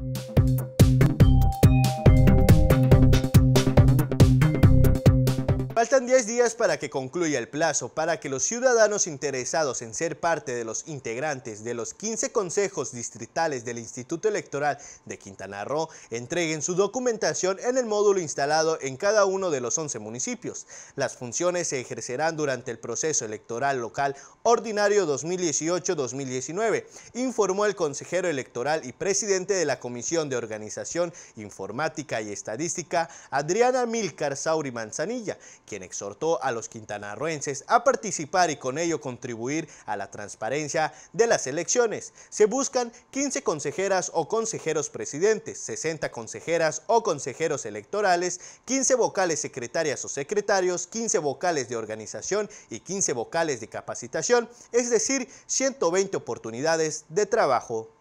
Faltan 10 días para que concluya el plazo para que los ciudadanos interesados en ser parte de los integrantes de los 15 consejos distritales del Instituto Electoral de Quintana Roo entreguen su documentación en el módulo instalado en cada uno de los 11 municipios. Las funciones se ejercerán durante el proceso electoral local ordinario 2018-2019, informó el consejero electoral y presidente de la Comisión de Organización, Informática y Estadística, Adriana Amílcar Sauri Manzanilla, quien exhortó a los quintanarroenses a participar y con ello contribuir a la transparencia de las elecciones. Se buscan 15 consejeras o consejeros presidentes, 60 consejeras o consejeros electorales, 15 vocales secretarias o secretarios, 15 vocales de organización y 15 vocales de capacitación, es decir, 120 oportunidades de trabajo.